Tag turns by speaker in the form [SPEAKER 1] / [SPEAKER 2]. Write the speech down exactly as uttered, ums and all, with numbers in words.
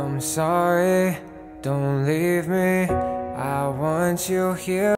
[SPEAKER 1] I'm sorry, don't leave me. I want you here.